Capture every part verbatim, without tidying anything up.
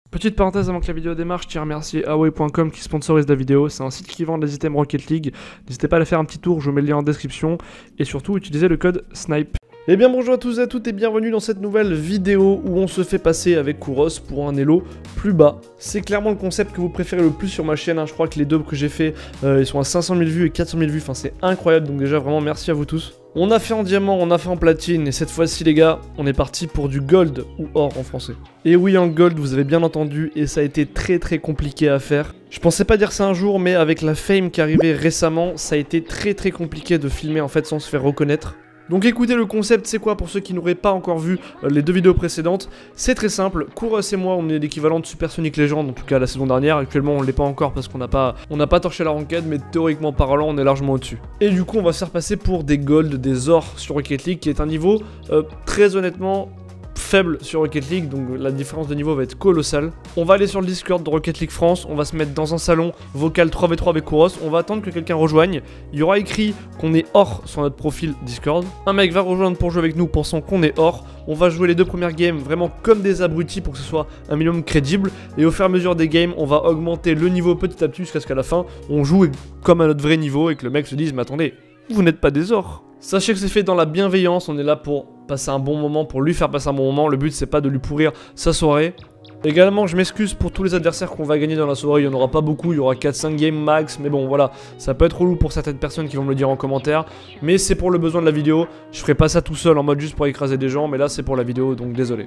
Petite parenthèse avant que la vidéo démarre, je tiens à remercier Away point com qui sponsorise la vidéo. C'est un site qui vend des items Rocket League. N'hésitez pas à aller faire un petit tour, je vous mets le lien en description. Et surtout, utilisez le code SNIPE. Eh bien bonjour à tous et à toutes et bienvenue dans cette nouvelle vidéo où on se fait passer avec Kouros pour un elo plus bas. C'est clairement le concept que vous préférez le plus sur ma chaîne, hein. Je crois que les deux que j'ai fait, euh, ils sont à cinq cent mille vues et quatre cent mille vues, enfin c'est incroyable, donc déjà vraiment merci à vous tous. On a fait en diamant, on a fait en platine, et cette fois-ci les gars, on est parti pour du gold, ou or en français. Et oui, en gold, vous avez bien entendu, et ça a été très très compliqué à faire. Je pensais pas dire ça un jour, mais avec la fame qui arrivait récemment, ça a été très très compliqué de filmer en fait sans se faire reconnaître. Donc écoutez, le concept c'est quoi pour ceux qui n'auraient pas encore vu euh, les deux vidéos précédentes? C'est très simple, Kouros et moi on est l'équivalent de Supersonic Legend, en tout cas la saison dernière. Actuellement on l'est pas encore parce qu'on n'a pas on n'a pas torché la ranked, mais théoriquement parlant on est largement au-dessus. Et du coup on va se faire passer pour des golds, des ors sur Rocket League, qui est un niveau euh, très honnêtement faible sur Rocket League, donc la différence de niveau va être colossale. On va aller sur le Discord de Rocket League France, on va se mettre dans un salon vocal trois v trois avec Kouros, on va attendre que quelqu'un rejoigne. Il y aura écrit qu'on est or sur notre profil Discord. Un mec va rejoindre pour jouer avec nous pensant qu'on est or. On va jouer les deux premières games vraiment comme des abrutis pour que ce soit un minimum crédible. Et au fur et à mesure des games, on va augmenter le niveau petit à petit jusqu'à ce qu'à la fin, on joue comme à notre vrai niveau et que le mec se dise « Mais attendez, vous n'êtes pas des ors !» Sachez que c'est fait dans la bienveillance, on est là pour passer un bon moment, pour lui faire passer un bon moment. Le but c'est pas de lui pourrir sa soirée. Également je m'excuse pour tous les adversaires qu'on va gagner dans la soirée, il n'y en aura pas beaucoup, il y aura quatre cinq games max, mais bon voilà, ça peut être relou pour certaines personnes qui vont me le dire en commentaire, mais c'est pour le besoin de la vidéo. Je ferai pas ça tout seul en mode juste pour écraser des gens, mais là c'est pour la vidéo, donc désolé.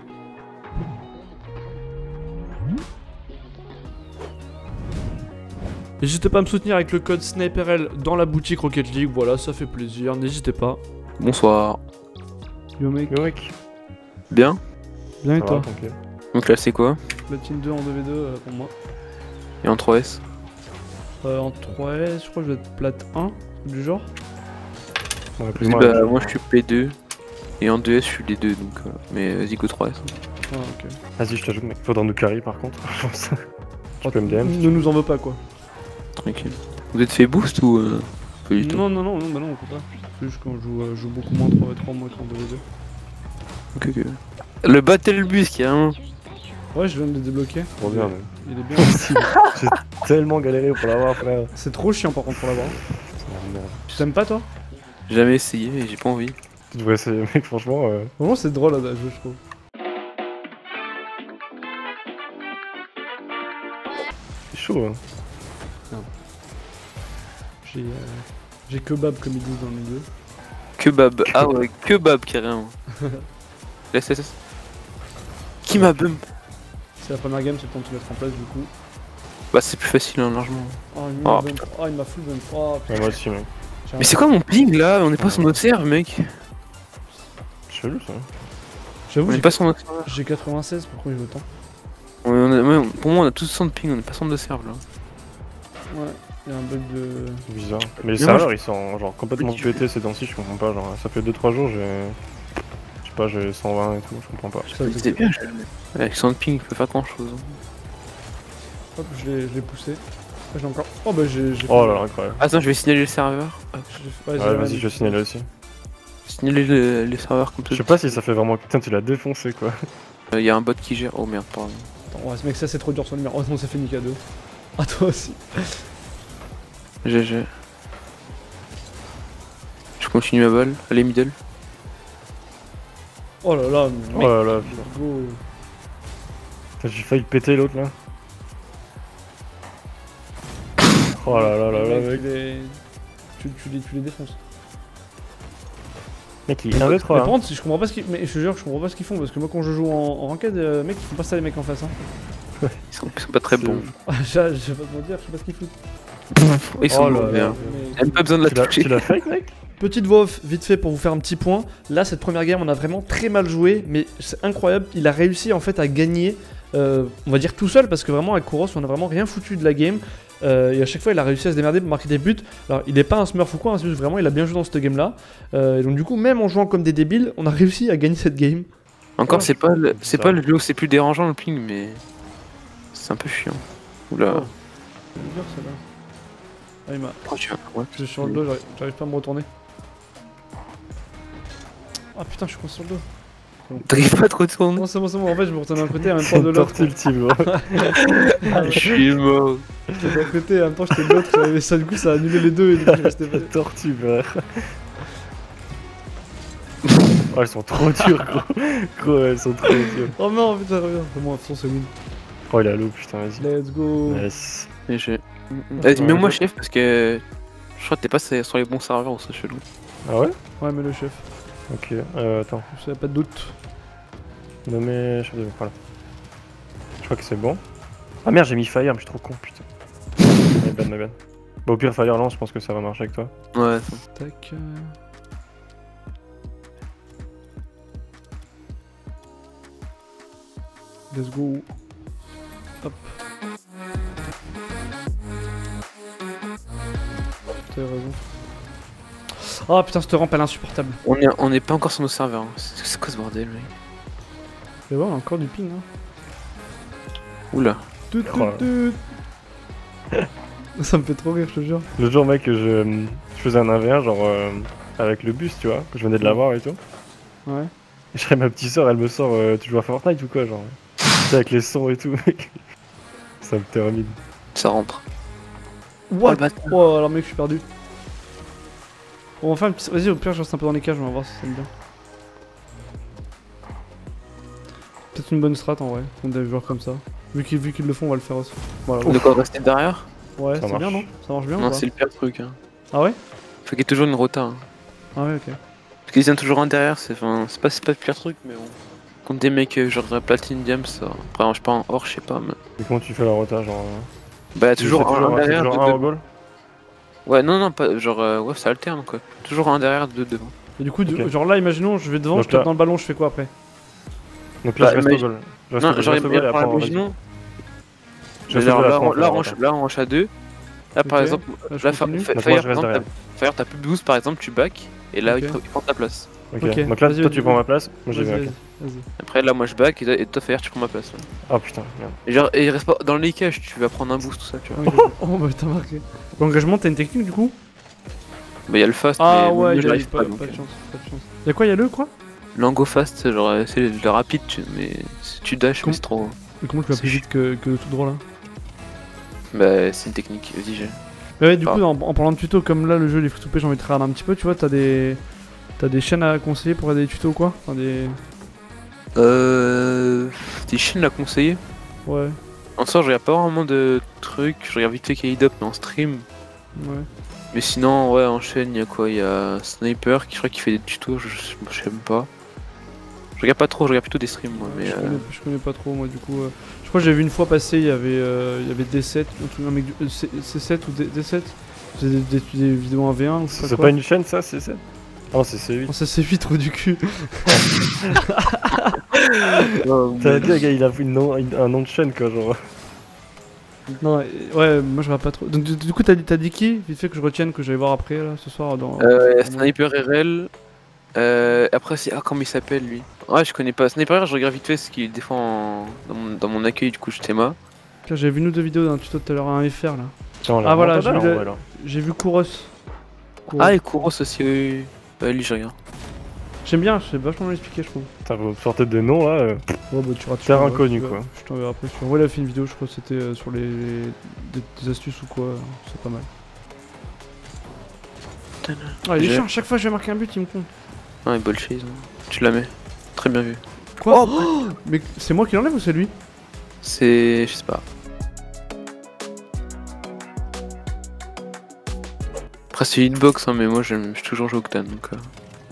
N'hésitez pas à me soutenir avec le code SNIPERL dans la boutique Rocket League, voilà, ça fait plaisir, n'hésitez pas. Bonsoir. Yo mec. Yo mec. Bien. Bien et Ça toi? va, tranquille. Donc là c'est quoi? Platine deux en deux v deux euh, pour moi. Et en trois S? Euh, en trois S, je crois que je vais être plate un, du genre. Ouais, plus ou Vas-y, moins, bah ouais. moi je suis P deux. Et en deux S je suis les deux donc euh, mais vas-y go trois S. Ah ok. Vas-y, je t'ajoute, mec. Faudra nous carry par contre. Tu peux me D M. Ne nous en veux pas quoi. Tranquille. Vous êtes fait boost ou euh, pas du tout? Non, non, non, non, bah non, on peut pas. C'est juste quand je joue, euh, je joue beaucoup moins trois v trois moi qu'en deux v deux. Ok, ok. Le battle bus carrément. Ouais, je viens de le débloquer. Trop bien, mec. Il est bien. J'ai tellement galéré pour l'avoir, frère. C'est trop chiant par contre pour l'avoir. C'est la merde. Tu t'aimes pas toi? Jamais essayé et j'ai pas envie. Tu devrais essayer, mec, franchement. Euh... Vraiment, c'est drôle à jouer, je trouve. C'est chaud, hein. J'ai euh, j'ai kebab comme ils disent dans le milieu. Kebab. Ah ouais, kebab carrément. Laisse, laisse, laisse. Qui m'a bump? C'est la première game, c'est le temps de se mettre en place du coup. Bah c'est plus facile hein, largement. Oh, il m'a Oh, bump. Oh, il m'a full bump. Oh, Ouais, putain. moi aussi, mec. J'ai Mais un- c'est quoi mon ping là? On est pas sur notre serve mec. Chelou, ça. J'avoue, On est j'ai pas sur notre serve. j'ai quatre-vingt-seize, pourquoi il veut autant? On est- on est- ouais, pour moi on a tous cent de ping, on est pas sur notre serve là. Ouais, il y a un bug de... C'est bizarre. Mais les Mais moi, serveurs, ils sont genre complètement Oui, tu- pétés ces temps-ci, je comprends pas. Genre, ça fait deux trois jours, j'ai. Je sais pas, j'ai cent vingt et tout, je comprends pas. Ça, C'était bien, je... avec cent de ping, il peut faire grand chose. Hop, je l'ai je l'ai poussé. Ah, j'ai encore... Oh bah j'ai... j'ai Oh fait- là là, incroyable. Attends, je vais signaler le serveur. Hop. j'ai fait- ouais, Ouais, j'ai- vas-y, je vais signaler aussi. Signaler le- les serveurs comme ça. Je sais pas si ça fait vraiment. Putain, tu l'as défoncé quoi. Il y a un bot qui gère. Oh merde, pardon. Attends, ouais, ce mec, ça c'est trop dur son numéro. Oh non, ça fait nique à deux. Ah, toi aussi. G G. Je continue ma balle. Allez, middle. Oh là là, Oh mais... là là. Go. Putain, j'ai failli péter l'autre là. Oh là là là là, Le mec. il est- Tu, tu, les, tu les défonces. Mec, il est un v Mais trois. par contre, si je comprends pas ce qu'ils... Mais je te jure, je comprends pas ce qu'ils font, parce que moi quand je joue en, en ranked, euh, mec, ils font pas ça les mecs en face, hein. Ils sont, ils sont pas très bons. Ah, je je vais pas te mentir, je sais pas ce qu'ils foutent. Ils sont Oh là mauvais. là. hein. Mais- Même pas besoin de la Tu l'as- toucher. tu l'as fake, mec? Petite voix off, vite fait pour vous faire un petit point. Là, cette première game, on a vraiment très mal joué, mais c'est incroyable. Il a réussi en fait à gagner, euh, on va dire tout seul, parce que vraiment avec Kouros, on a vraiment rien foutu de la game. Euh, et à chaque fois, il a réussi à se démerder pour marquer des buts. Alors, il est pas un smurf ou quoi, hein, c'est juste vraiment, il a bien joué dans cette game là. Euh, et donc, du coup, même en jouant comme des débiles, on a réussi à gagner cette game. Encore, c'est pas le, c'est Ça. pas le jeu où c'est plus dérangeant le ping, mais c'est un peu chiant. Oula. Oh. C'est dur celle-là. Ah, il m'a. Oh, tu vois, ouais. Je suis sur le dos, j'arrive- j'arrive pas à me retourner. Ah putain, je suis coincé sur le dos. T'arrives pas trop de tourner. Non, c'est bon, c'est bon. En fait, je me retourne d'un côté et en même temps de l'autre. Tortue ultime, gros. Je suis mort. J'étais d'un côté et en même temps, j'étais de l'autre. Et ça, du coup, ça a annulé les deux et du coup, je restais pas. Tortue, frère. Oh, elles sont trop dures, gros. Gros, elles sont trop dures. Oh non, putain, reviens. C'est bon, de toute façon, c'est win. Oh, il a l'eau, putain, vas-y. Let's go. Yes. Et j'ai. Vas-y, mets-moi chef parce que. Je crois que t'es pas sur les bons serveurs ou c'est chelou. Ah ouais? Ouais, mais le chef. Ok, euh, attends. Je savais pas de doute. Nommer chef de... Voilà. Je crois que c'est bon. Ah merde, j'ai mis Fire, mais je suis trop con, putain. My bad, my bad. Bah, au pire, Fire lance, je pense que ça va marcher avec toi. Ouais, Tac. Euh... Let's go. Hop. T'as raison. Oh putain, cette rampe elle est insupportable. On est, on est pas encore sur nos serveurs. Hein. C'est c'est quoi ce bordel, mec? Tu vas voir, encore du ping. Hein. Oula. Tout, Oh là. tout, tout. Ça me fait trop rire, je te jure. Le jour, mec, je, je faisais un un v un, genre euh, avec le bus, tu vois, je venais de l'avoir et tout. Ouais. Et je serais ma petite soeur, elle me sort, euh, tu joues à Fortnite ou quoi, genre. Tu sais, avec les sons et tout, mec. Ça me termine. Ça rentre. What? Oh, le bâtard. Oh, alors mec, je suis perdu. Bon, enfin, vas-y, au pire, je reste un peu dans les cages, on va voir si ça me bien. Peut-être une bonne strat en vrai, contre des joueurs comme ça. Vu qu'ils vu qu'ils le font, on va le faire aussi. Voilà. De quoi rester derrière? Ouais, Ça c'est marche. bien, non? Ça marche bien ou Non, pas? c'est le pire truc. Hein. Ah ouais? Faut qu'il y ait toujours une rota. Hein. Ah ouais, ok. Parce qu'ils viennent toujours un derrière, c'est enfin, c'est pas, c'est pas le pire truc, mais bon. Contre des mecs euh, genre Platine Diams, ça. Après, je sais pas en or, je sais pas, mais. Et comment tu fais la rota, genre. euh, Bah, tu toujours fais un, un c'est derrière, toujours deux un devant. au goal? Ouais, non, non, pas genre. Euh, ouais, ça alterne quoi. Toujours un derrière, deux devant. Et du coup, du- Ok. genre là, imaginons, je vais devant, Donc je tape là- dans le ballon, je fais quoi après? Donc là, Bah, je reste mais- au goal. Je reste Non, au- je genre, reste au goal et après, on va- imaginons. Je reste Genre, au goal, là, après, on on- fait là, la on rota. range- là, on range à deux. Là, par Ok. exemple, Là, je là, Fa- continue. Fa- Donc Fire, moi, je par reste exemple, derrière. t'as- Fire, t'as plus de boost par exemple, tu back. Et là, il, Ok. pr- il prend ta place. Ok, Ok, donc là, vas-y, toi, vas-y, tu prends vas-y. ma place. Moi, j'y Vas-y, vais, vas-y, ok. vas-y. Après, là, moi je back et, et toi, Fire, tu prends ma place. Là. Oh putain, merde. Et genre, et il reste pas dans les cages, tu vas prendre un boost, tout ça, tu vois. Ok. Oh bah t'as marqué. L'engagement, t'as une technique du coup? Bah, y'a le fast, Ah mais ouais, moi, y a j'arrive pas, pas. pas donc, de euh. chance, pas de chance. Y'a quoi, y'a le quoi? L'ango fast, c'est genre, euh, c'est le rapide, tu- mais si tu dash, Com- mais c'est trop. Et comment tu vas C'est plus vite que, que le tout droit là? Bah, c'est une technique, vas-y, j'ai. Mais ouais, du Ah. coup, en, en parlant de tuto, comme là, le jeu, les free-to-play, j'ai envie de te regarder un petit peu, tu vois, t'as des... T'as des chaînes à conseiller pour regarder des tutos ou quoi? Enfin, des... Euh. Des chaînes à conseiller. Ouais, En soi, je regarde pas vraiment de trucs, je regarde vite fait K I D O P, mais en stream. ouais. Mais sinon, ouais, en chaîne, y'a quoi? Y'a Sniper qui, je crois, qui fait des tutos, je, je, je sais même pas. Je regarde pas trop, je regarde plutôt des streams, moi, mais. je, euh, connais, je connais pas trop, moi, du coup... euh, Je crois que j'ai vu une fois passer, il y avait, euh, il y avait D sept, un mec du... euh, C- C7 ou D- D7? C'est des, des, des vidéos en V un ou je sais C'est quoi. pas une chaîne, ça, c'est sept? Ah non, c'est C huit. Oh, ça c'est vite, trou du cul. T'as dit, le gars, il a une nom- une- un nom de chaîne, quoi, genre. Non, euh, ouais, moi je regarde pas trop. Donc du, du coup, t'as dit, t'as dit qui? Vite fait que je retienne, que j'allais voir après, là, ce soir, dans... Euh, dans- Sniper R L. Euh, après, c'est. Ah, comment il s'appelle lui? Ouais, je connais pas. Sniper R L, je regarde vite fait ce qu'il défend en- dans, mon, dans mon accueil, du coup, je Théma. Tiens, j'avais vu une ou deux vidéos d'un tuto tout à l'heure à un F R, là. Tiens, on l'a Ah, voilà, remonté, j'ai là, vu en le- vrai, là. J'ai vu Kouros. Kouros. Ah, et Kouros aussi, oui. oui, oui. Ouais, lui, je regarde. J'aime bien, c'est vachement bien expliqué, je trouve. Putain, vous sortez des noms, là. euh, Ouais, bah tu rates Terre sur- inconnue, tu- quoi. Je t'enverrai après sur. Ouais, il a fait une vidéo, je crois que c'était euh, sur les. Des, des astuces ou quoi, c'est pas mal. Ah, il est J'ai- chiant, à chaque fois que je vais marquer un but, il me compte. Ouais, ball chase. hein. Tu la mets. Très bien vu. Quoi? Oh, mais c'est moi qui l'enlève ou c'est lui? C'est. Je sais pas. Après, c'est hitbox, hein, mais moi, j'aime j'ai toujours joué Octane, donc. euh.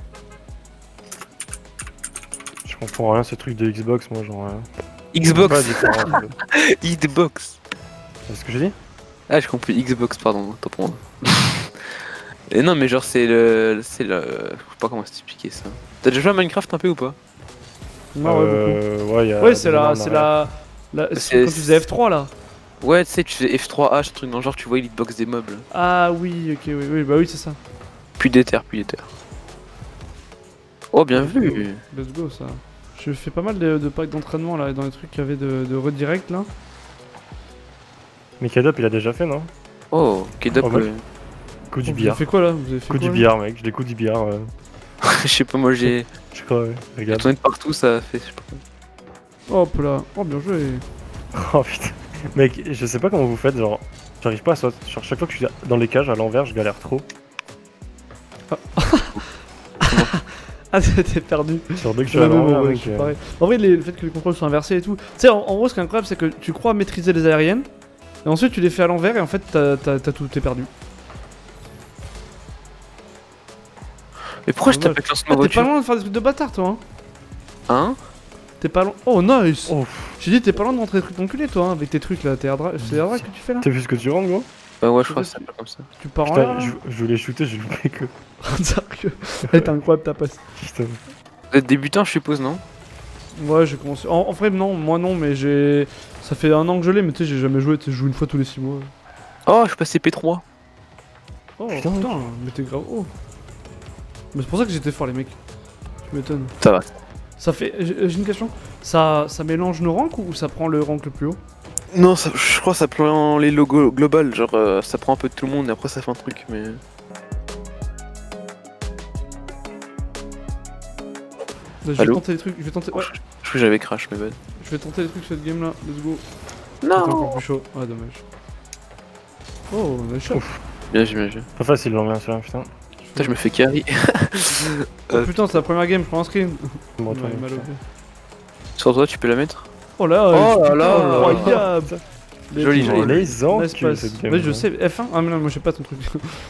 Je comprends rien, ces trucs de Xbox, moi, genre. euh, Xbox pas la différence, euh. Hitbox C'est ce que j'ai dit? Ah, j'ai compris Xbox, pardon, tant pour moi. Et non, mais genre, c'est le. C'est le. Je sais pas comment t'expliquer ça. T'as déjà joué à Minecraft un peu ou pas? Non, ouais, beaucoup. Euh, ouais, y a Ouais, c'est des la. noms en C'est arrière. la. la- C'est- Quand tu faisais F trois là. Ouais, tu sais, tu fais F trois H, un truc dans le genre, tu vois l'hitbox des mobs. là. Ah oui, ok, oui, oui, bah oui, c'est ça. Puis d'éther, puis d'éther. Oh, bien vu! Let's go, ça. Je fais pas mal de, de packs d'entraînement là, dans les trucs qu'il y avait de, de redirect là. Mais Kadop, il a déjà fait, non? Oh, K-Dop, Oh, mec. ouais. Coup du Vous avez billard. fait quoi là? Vous avez fait Coup quoi, du là billard, mec, j'ai des coups du billard. euh. Je sais pas, moi j'ai Je crois, ouais. j'ai Regarde. tourné de partout, ça a fait. Je sais pas. Hop là. Oh, bien joué. Oh putain. Mec, je sais pas comment vous faites, genre. J'arrive pas à sauter. Genre, chaque fois que je suis dans les cages à l'envers, je galère trop. Ah, t'es perdu. Genre, dès que je suis Ouais, à mais bon, l'envers, ouais, mec. je suis euh, pareil. En vrai, les- le fait que les contrôles soient inversés et tout. Tu sais, en, en gros, ce qui est incroyable, c'est que tu crois maîtriser les aériennes, et ensuite tu les fais à l'envers, et en fait, t'as t'as- t'as tout, t'es perdu. Mais pourquoi je Dommage. tape avec l'ancienne Ah, t'es pas voiture? loin de faire des trucs de bâtard, toi, hein. Hein? T'es pas loin. Oh, nice. Oh, J'ai dit, t'es pas loin de rentrer des trucs d'enculé, toi, hein, avec tes trucs là. T'es air dra- C'est air drag que tu fais là. t'as vu ce que tu rentres, gros? Bah ouais, je crois que ça s'appelle comme ça. Tu pars en Putain, l'air. je, je voulais shooter, j'ai loupé que. Sérieux. Elle est incroyable ta passe. Putain. Vous êtes débutant, je suppose, non? Ouais, j'ai commencé. En, en vrai, non, moi non, mais j'ai. Ça fait un an que je l'ai, mais tu sais, j'ai jamais joué. Tu sais, je joue une fois tous les six mois. Oh, je suis passé P trois. Oh Putain. putain, mais t'es grave. Oh. Mais c'est pour ça que j'étais fort, les mecs. Tu m'étonnes. Ça va. Ça fait. J'ai j'ai une question. Ça, ça mélange nos ranks ou ça prend le rank le plus haut? Non, ça, je crois que ça prend les logos global, genre euh, ça prend un peu de tout le monde et après ça fait un truc, mais. Bah, je vais Allô tenter des trucs. Je vais tenter. Ouais, Je crois que j'avais crash, mais bad. je vais tenter des trucs cette game là. Let's go. C'est Non. encore plus chaud. Ah, dommage. Oh, on a chaud. Bien joué, bien joué. Pas facile l'ambiance celui-là, putain. Putain, je me fais carry. Oh putain, c'est la première game, je prends un screen. Bon, Ouais, toi, mal au putain. pied. Sur toi, tu peux la mettre? Oh là, Oh putain, là là. incroyable. Joli, Oh, joli. les Nice enculés pass. cette game. Ouais, je là. sais. F un. Ah, mais non, moi j'ai pas ton truc.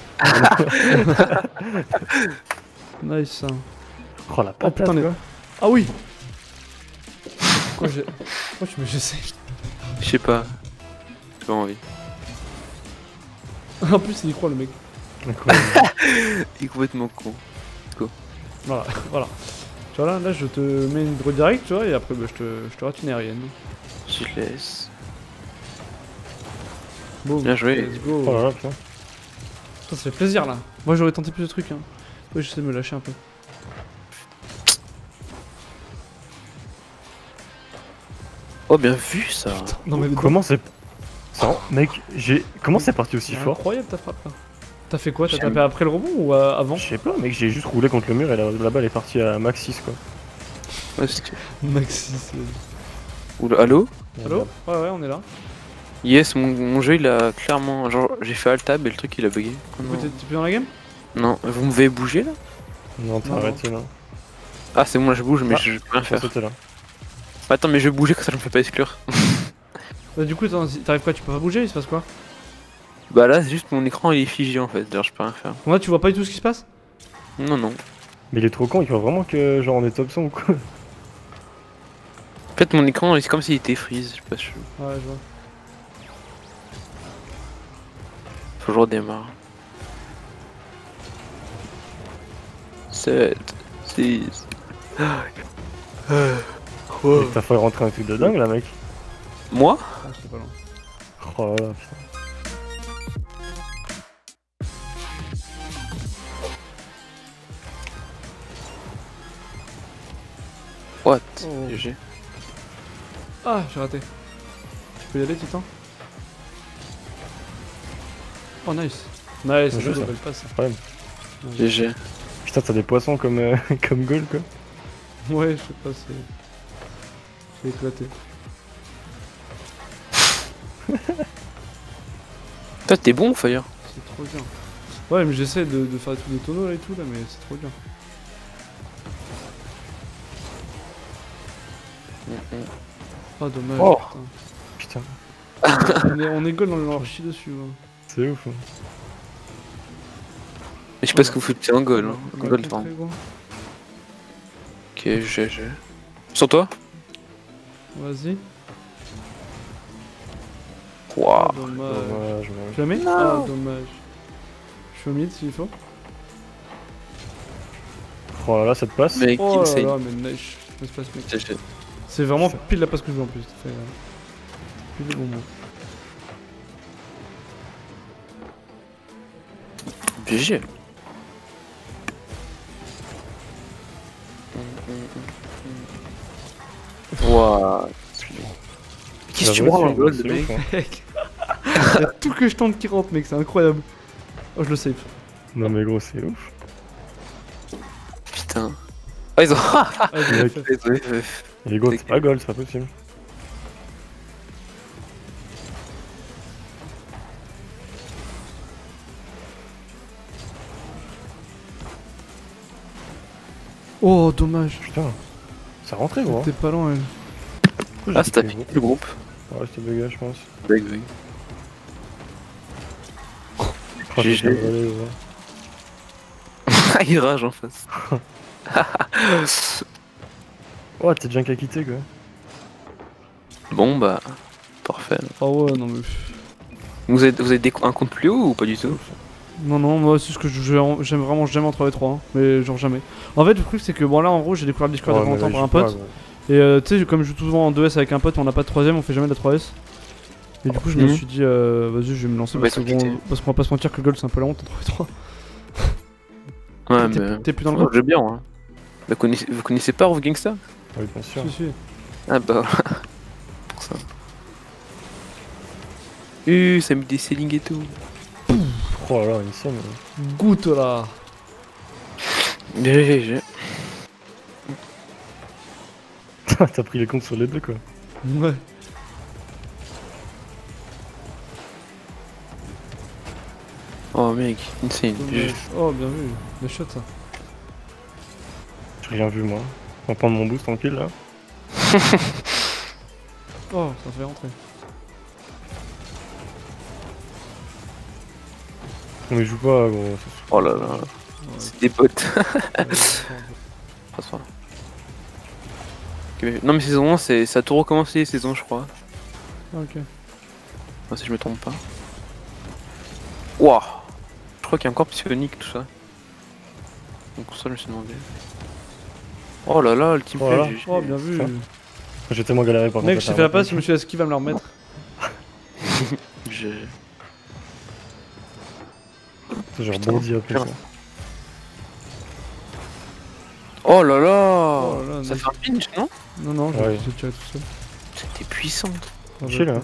Nice. Oh la patate, putain, les- quoi. Ah oui. Pourquoi j'ai. Pourquoi tu me je sais. Je sais pas. J'ai pas envie. En plus, il y croit le mec. Incroyable. Il est complètement con. Voilà, voilà. Tu vois là, là je te mets une draw direct, tu vois, et après bah, je te, je te rate une aérienne. Je te laisse. Boum. Bien joué. Let's go. Oh là là, putain. Ça, ça fait plaisir là. Moi j'aurais tenté plus de trucs. Hein. Ouais, j'essaie de me lâcher un peu. Oh, bien vu ça. Non mais Comment c'est. Ça, mec, j'ai. Comment c'est parti aussi c'est fort? incroyable ta frappe là. T'as fait quoi? T'as J'aime. tapé après le rebond ou euh, avant? Je sais pas, mec, j'ai juste roulé contre le mur et la, la balle est partie à max six quoi. Ouais, c'est- Maxi, c'est. Oula, allô? Allo? Ouais, ouais, on est là. Yes, mon, mon jeu il a clairement. Genre, j'ai fait alt tab et le truc il a bugué. Oh, Du coup, non. t'es t'es plus dans la game? Non, vous me voyez bouger là? Non, t'as Non, arrêté là. Ah, c'est bon, là je bouge, mais Ah, je, je peux rien Faut faire. sauter là. Attends, mais je vais bouger, comme ça je me fais pas exclure. Bah, du coup, attends, si- t'arrives quoi? Tu peux pas bouger? Il se passe quoi? Bah là, c'est juste mon écran il est figé en fait, genre je peux rien faire. Donc là, tu vois pas du tout ce qui se passe? Non, non. Mais il est trop con, il croit vraiment que genre on est top cent ou quoi. En fait, mon écran c'est comme s'il était freeze, je sais pas si je- Ouais, je vois. faut que je redémarre. sept, six. Mec, t'as failli rentrer un truc de dingue là, mec. Moi? Ah, j'étais pas loin. Oh là là, putain. What? Oh. G G. Ah, j'ai raté. Tu peux y aller, Titan? Oh, nice. Nice, c'est jeu, ça. belle passe. Incroyable. G G. Putain, t'as des poissons comme, euh, comme goal quoi. Ouais, je sais pas, c'est. C'est éclaté. Toi, t'es bon, Fire? C'est trop bien. Ouais, mais j'essaie de, de faire des trucs de tonneaux là et tout là, mais c'est trop bien. Oh, dommage. Oh. Putain. Putain, on, est, on est goal, on leur chie dessus. hein. c'est ouf. hein. Mais je sais pas ce que vous foutez en goal, hein. On En va goal, le pardon. contrer, gros. Ok, G G. Sur toi? Vas-y. Waouh. Ah, dommage. Dommage, mec. Tu la mets? Non. Ah, dommage. Je suis au mid s'il faut. Oh là là, cette passe. Mec, Oh là insane. là, mais nice. Laisse pas ce mec. G G. C'est vraiment pile la passe que je veux en plus. T'as fait, euh, pile le bon mot. G G. Waouh. Qu'est-ce que tu La branles en voiture, goal, c'est mec? ouf, hein. Mec, y'a tout que je tente qui rentre, mec, c'est incroyable. Oh, je le save. Non mais gros, c'est ouf. putain. Ah, ils ont. Ah, j'ai Ouais. fait. Désolé, euh, Il est gold, c'est pas gold, c'est pas possible. Oh, dommage. Putain, ça rentrait gros. T'es pas loin, elle. Ah, c'était le groupe. Ouais, c'était bugué, je pense. Bug, bug. Oh, G G. j'ai volé, ouais. Ah, il rage en face. Oh, t'es déjà qu'à quitter quoi. Bon, bah. Parfait. Ah ouais, non mais. Vous avez, vous avez des, un compte plus haut ou pas du tout? Non, non, moi c'est ce que je- je- j'aime vraiment jamais en trois v trois, hein, mais genre jamais. En fait, le truc c'est que bon, là en gros, j'ai découvert le Discord il y a Ouais, pas mais longtemps là, par un il joue pote. pas, Et euh, tu sais, comme je joue souvent en deux S avec un pote, on n'a pas de troisième, on fait jamais de la trois S. Et du coup, je me Mhm. suis dit, euh, vas-y, je vais me lancer Ouais, parce que faut quitter. bon, parce qu'on va pas se mentir que Gold c'est un peu la honte en trois v trois. Ouais, T'es- mais. T'es plus dans le Oh, groupe? j'ai bien, hein. Vous connaissez, vous connaissez pas Rough Gangsta? Oui, bien sûr. Si, si. Ah bah. Pour ça. Uh, ça met des ceilings et tout. Oh là là, une scène. Goûte là. G G G. T'as pris les comptes sur les deux quoi. Ouais. Oh mec, insane. Dommage. Oh, bien vu. Des shots ça. J'ai rien vu moi. On va prendre mon boost tranquille là. Oh, ça fait rentrer. Non mais joue pas gros. Oh là là, Ouais, c'est des bots. ouais, ouais. Pas ça. Ok, mais- Non mais saison un, c'est- ça a tout recommencé les saisons je crois. Ah, ok. Enfin, si je me trompe pas. Wouah. Je crois qu'il y a encore Psyonic tout ça. Donc ça je me suis demandé. Oh là là, le team Oh play, là. G G. Oh, bien vu. Ça. J'ai tellement galéré par Mec, contre, je t'ai à fait la faire un passe, je me suis dit, est-ce qu'il va me la remettre? G G. peu. J'ai Putain. rebondi après ça. Oh là là, Oh là là, ça mec. fait un pinch non? Non, non, Ouais. j'ai tiré tout seul. C'était puissant. Ah, Chill, bah, hein.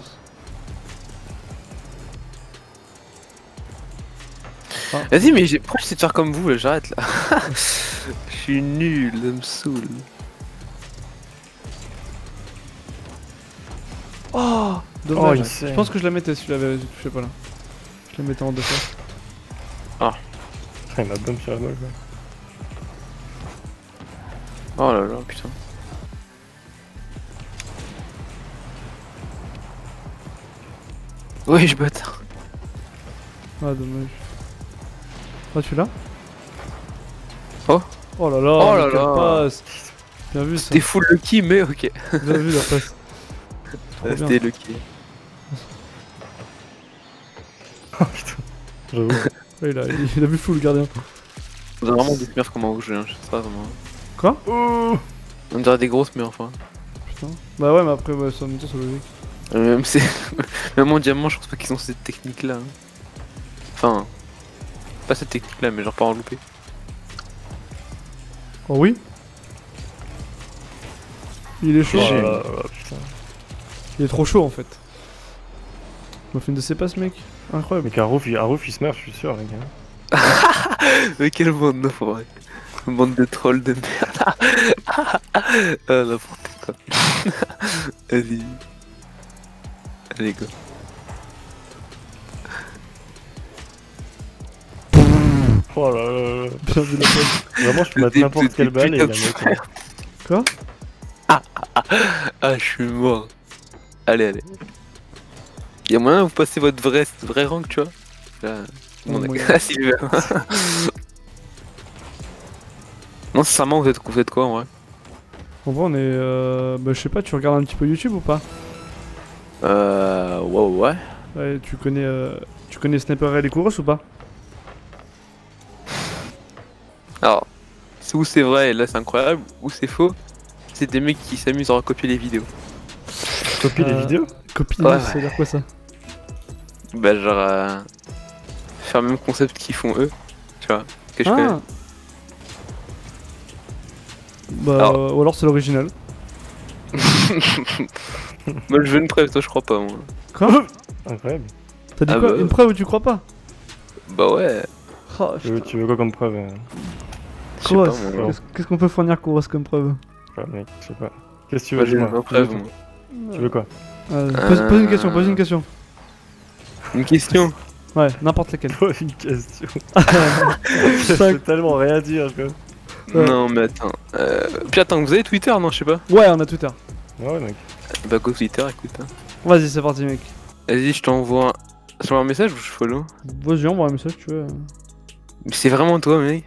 Vas-y mais j'ai... pourquoi j'essaie de faire comme vous là, j'arrête là. Je suis nul, ça me saoule. Oh, Oh, dommage. il je sait. pense que je la mettais si tu l'avais touché pas là. Je la mettais en deux fois. Il m'a bombe sur la balle quoi. Oh là là, putain. Oui, je bâtard. Ah, dommage. Ah, tu l'as? Oh. Oh là là, Oh mais là quelle là. passe. Bien vu ça. C'était full lucky, mais ok. Bien vu la passe. Trop bien. C'était lucky. Oh putain. J'avoue. Ouais, il, a, il a vu fou le gardien. On dirait vraiment des smurfs comment vous jouez, hein, je sais pas vraiment. Quoi? Oh On dirait des grosses smurfs, hein. Putain. Bah ouais, mais après, ouais, ça en même temps, c'est logique. Euh, Même, c'est... Même en diamant, je pense pas qu'ils ont cette technique là. Enfin. Pas cette technique là, mais genre pas en loupé. Oh oui? Il est chaud. Oh J'ai- là là, putain. Il est trop chaud en fait. Il m'a fait une de ses passes, mec. Incroyable. Mec, un roof, il, un roof, il se meurt, je suis sûr, mec. hein. Mais quelle bande de forêt. Bande de trolls de merde. Ah, n'importe quoi. Vas-y. Allez, go. Oh là là là. Bien vu la passe. Vraiment, je peux mettre Des- n'importe des- quelle des balle et la putains de mettre. frères. Quoi? Ah, je suis mort. Allez, allez. Y'a moyen de vous passer votre vrai, vrai rank, tu vois? Là, tout le monde a- moyen. Ah, Sylvain. Non, sincèrement, vous êtes, vous êtes quoi en vrai? En vrai, on est. Euh... Bah, je sais pas, tu regardes un petit peu YouTube ou pas? Euh. Ouais, ouais. Ouais, tu connais. Euh... Tu connais Sniper et les Kouros ou pas? Alors, c'est où c'est vrai, et là c'est incroyable, ou c'est faux, c'est des mecs qui s'amusent à recopier les vidéos. Copier les Euh, vidéos Copie, Ouais, ça veut dire quoi ça? Bah, genre. Euh, faire le même concept qu'ils font eux, tu vois, que je connais. Ah! Bah, Alors. ou alors c'est l'original. Moi je veux une preuve, toi je crois pas, moi. Quoi? Incroyable. T'as dit Ah quoi? bah. Une preuve où tu crois pas? Bah ouais. Oh, Tu veux, tu veux quoi comme preuve euh Kouros, pas, moi. qu'est-ce qu'est-ce qu'on peut fournir Kouros comme preuve? Ouais, mec, je sais pas. Qu'est-ce que tu Moi, veux, j'ai dis-moi. ma preuve, Tu veux- moi. Tu veux quoi? Euh, pose, pose une question, pose Euh. une question. Une question. Ouais, n'importe laquelle. Pas une question. Cinq. J'ai tellement rien à dire, quoi. Ouais. Non, mais attends. Euh... Puis attends, vous avez Twitter, non, je sais pas. Ouais, on a Twitter. Ouais, mec. Bah, go Twitter, écoute. Hein. Vas-y, c'est parti, mec. Vas-y, je t'envoie. Je t'envoie un message ou je follow? Vas-y, envoie un message, tu veux. Mais c'est vraiment toi, mec.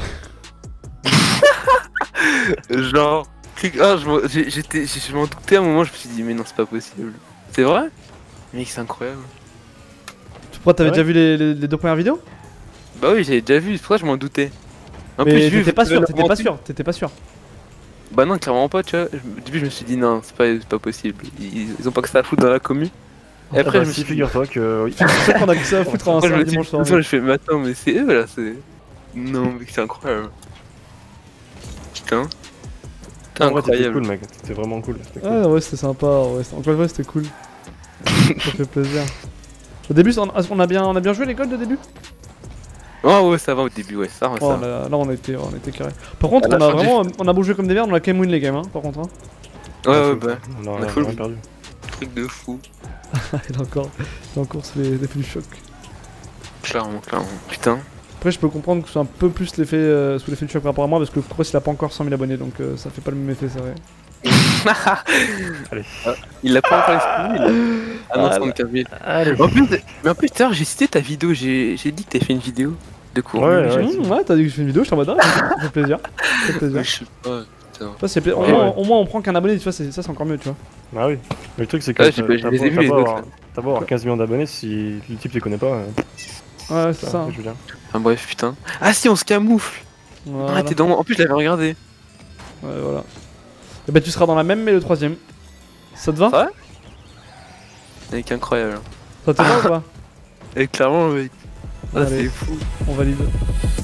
Genre. clique- Ah, je m'en- j'ai- j'étais, j'ai- je m'en doutais à un moment, je me suis dit, mais non, c'est pas possible. C'est vrai? Mec, c'est incroyable. Pourquoi t'avais Ouais. déjà vu les, les- les deux premières vidéos? Bah oui, j'avais déjà vu, c'est pour ça que je m'en doutais. En Mais j'ai vu, t'étais pas vous sûr, avez t'étais pas inventé. sûr, t'étais pas sûr. Bah non, clairement pas, tu vois. Je- Au début, je me suis dit, non, c'est pas, c'est pas possible. Ils, ils ont pas que ça à foutre dans la commu. Et après, Ah bah, je me si, suis dit, figure-toi que. Oui. C'est sûr qu'on a que ça à foutre en après, je un me dis, dimanche soir. je fais, mais attends, mais c'est eux là, c'est. Non, mec, c'est incroyable. Putain. C'est En vrai, t'étais incroyable. cool, mec. C'était vraiment cool. c'était cool. Ouais, ouais, c'était sympa. Ouais, c'était- encore une fois, c'était cool. Ça fait plaisir. Au début, on a, on a bien, on a bien joué l'école de début. Oh ouais, ça va au début, ouais, ça, ouais, Oh, ça. on a- là, on a été, on a été carré. Par contre, À la on a fin du- vraiment, on a beau joué comme des merdes, on a quand même win les games, hein. Par contre, hein. Ouais, On a ouais, full- bah, On a on a rien full- rien perdu. truc de fou. il a encore, il a encore sous les- l'effet du choc. Clairement, clairement. Putain. Après, je peux comprendre que c'est un peu plus l'effet, euh, sous l'effet du choc par rapport à moi, parce que Kouros il a pas encore cent mille abonnés, donc euh, ça fait pas le même effet, c'est vrai. Allez. Ah, il l'a pas encore exprimé, là. Ah non, Ah, soixante-quinze mille. Allez. En plus, mais en plus, tout à l'heure, j'ai cité ta vidéo, j'ai j'ai dit que t'avais fait une vidéo de cours. Ouais, Mais ouais. j'ai- Mmh, ouais, t'as dit que je fais une vidéo, je suis en mode, ah, ça fait plaisir. Ça fait plaisir. mais je sais pas, putain. Ça, c'est pla- au, Ouais, moins, ouais. au moins, on prend qu'un abonné, tu vois, c'est- ça c'est encore mieux, tu vois. Ah oui. Mais le truc, c'est que. Ouais, j'ai- t'as- je t'as les ai beau- vus, les t'as beau autres, avoir- T'as beau avoir quinze millions d'abonnés, si le type les connaît pas. euh, Ouais, c'est ça, ça. je veux dire. Enfin bref, putain. Ah si, on se camoufle. Voilà. Ah, t'es dans... En plus, je l'avais regardé. Ouais, voilà. Et bah, tu seras dans la même, mais le troisième. Ça te va? Ouais. Mec, incroyable. Ça te va ou pas? Et clairement, mec. Ah, Allez. c'est fou. On valide.